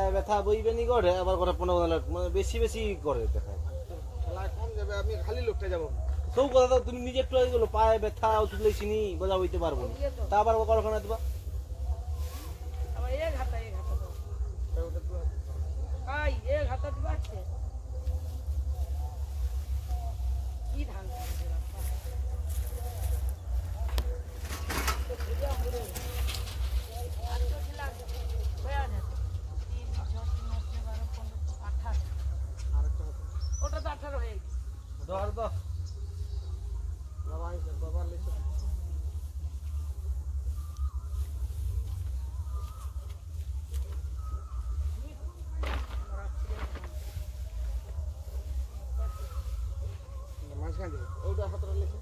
পায়ে ব্যথা বইবে নি করে আবার করে 15 মানে বেশি বেশি করে দেখায় খেলা কম যাবে আমি খালি লোকটা যাব সব কথা তুমি নিজে একটু গেলো পায়ে ব্যথা ওষুধ লেছিনি বোঝা হইতে পারবো না তা আবার কলখানা দিবা আবার এক হাতা আই এক হাতা দিবা আছে কি ধান ওটা তো 18 হয়ে গেছে ধর তো বাবা লেছে মাঝখানে ওটা হাতরা লেছে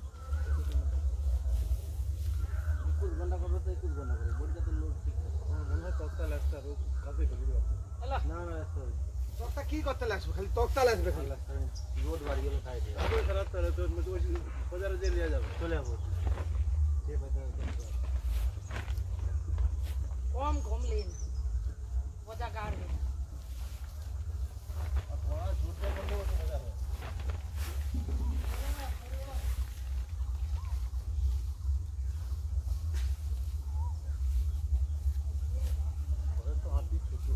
21 ঘন্টা করবে তো 21 ঘন্টা করে বডিটা তো লোড ঠিক মনে হয় তক্তা লাগছে আর কাজে করে দিবা না না তক্তা কি করতে লাগবে খালি তক্তা লাগবে খালি লোড বাড়ি গেলে খাই দিই আরে খারাপ তাহলে তো বাজারে যে নিয়ে যাবে চলে যাবো সে বাজারে কম কম लेन वजह कार में और थोड़ा छूट दे बंदे वो मजा है और तो हाथ भी छूटो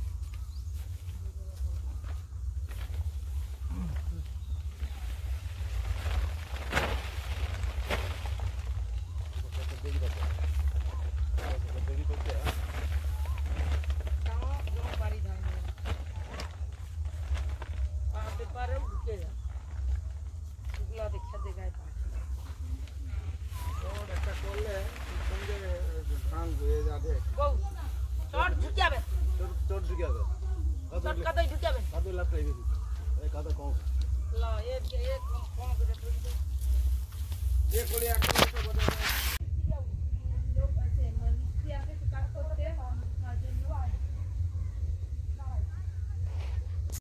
चोट ढुकिया गया शॉट का तो ढुकिया बे कादो लग रही थी एक कादो कौन ला एक कौन करे ये कोड़ी आके तो बता